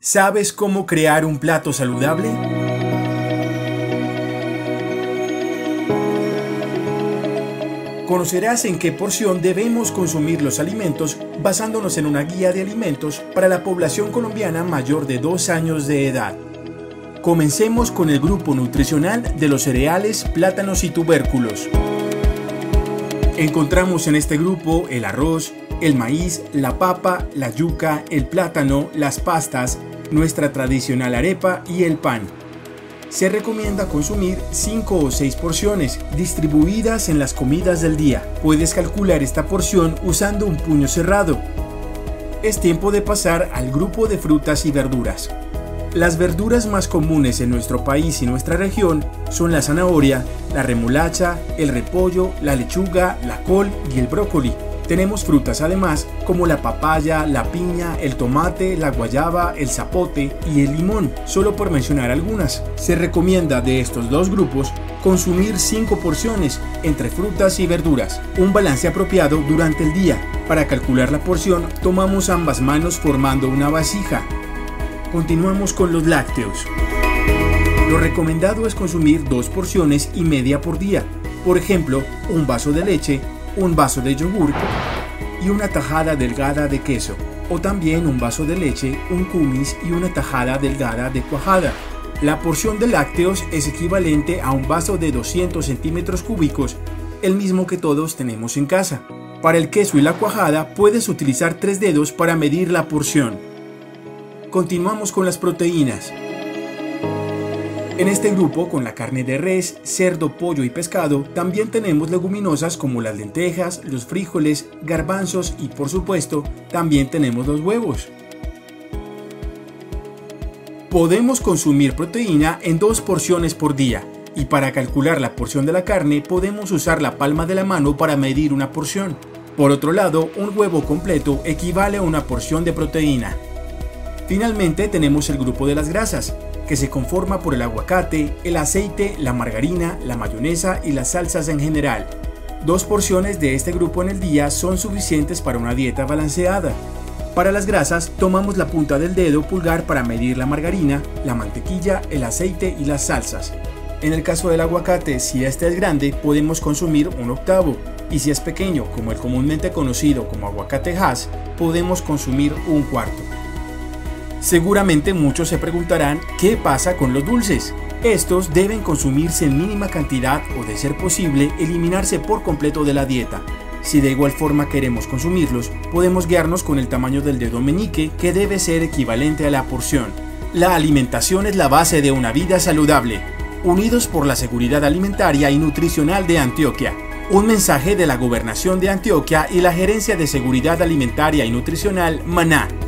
¿Sabes cómo crear un plato saludable? Conocerás en qué porción debemos consumir los alimentos basándonos en una guía de alimentos para la población colombiana mayor de 2 años de edad. Comencemos con el grupo nutricional de los cereales, plátanos y tubérculos. Encontramos en este grupo el arroz, el maíz, la papa, la yuca, el plátano, las pastas, nuestra tradicional arepa y el pan. Se recomienda consumir 5 o 6 porciones distribuidas en las comidas del día. Puedes calcular esta porción usando un puño cerrado. Es tiempo de pasar al grupo de frutas y verduras. Las verduras más comunes en nuestro país y nuestra región son la zanahoria, la remolacha, el repollo, la lechuga, la col y el brócoli. Tenemos frutas además como la papaya, la piña, el tomate, la guayaba, el zapote y el limón, solo por mencionar algunas. Se recomienda de estos dos grupos consumir 5 porciones entre frutas y verduras, un balance apropiado durante el día. Para calcular la porción, tomamos ambas manos formando una vasija. Continuamos con los lácteos. Lo recomendado es consumir 2 porciones y media por día, por ejemplo, un vaso de leche, un vaso de yogur y una tajada delgada de queso, o también un vaso de leche, un kumis y una tajada delgada de cuajada. La porción de lácteos es equivalente a un vaso de 200 centímetros cúbicos, el mismo que todos tenemos en casa. Para el queso y la cuajada puedes utilizar 3 dedos para medir la porción. Continuamos con las proteínas. En este grupo, con la carne de res, cerdo, pollo y pescado, también tenemos leguminosas como las lentejas, los frijoles, garbanzos y, por supuesto, también tenemos los huevos. Podemos consumir proteína en 2 porciones por día, y para calcular la porción de la carne podemos usar la palma de la mano para medir una porción. Por otro lado, un huevo completo equivale a una porción de proteína. Finalmente tenemos el grupo de las grasas, que se conforma por el aguacate, el aceite, la margarina, la mayonesa y las salsas en general. 2 porciones de este grupo en el día son suficientes para una dieta balanceada. Para las grasas, tomamos la punta del dedo pulgar para medir la margarina, la mantequilla, el aceite y las salsas. En el caso del aguacate, si este es grande, podemos consumir 1/8, y si es pequeño, como el comúnmente conocido como aguacate Hass, podemos consumir 1/4. Seguramente muchos se preguntarán ¿qué pasa con los dulces? Estos deben consumirse en mínima cantidad o, de ser posible, eliminarse por completo de la dieta. Si de igual forma queremos consumirlos, podemos guiarnos con el tamaño del dedo meñique, que debe ser equivalente a la porción. La alimentación es la base de una vida saludable. Unidos por la seguridad alimentaria y nutricional de Antioquia. Un mensaje de la Gobernación de Antioquia y la Gerencia de Seguridad Alimentaria y Nutricional, Maná.